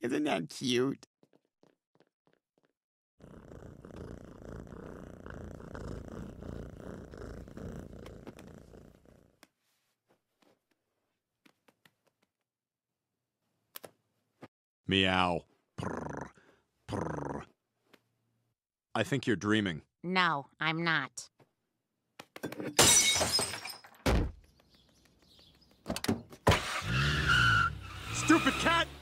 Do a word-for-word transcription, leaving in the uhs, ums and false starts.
Isn't that cute? Meow. Purr. Purr. I think you're dreaming. No, I'm not. Stupid cat!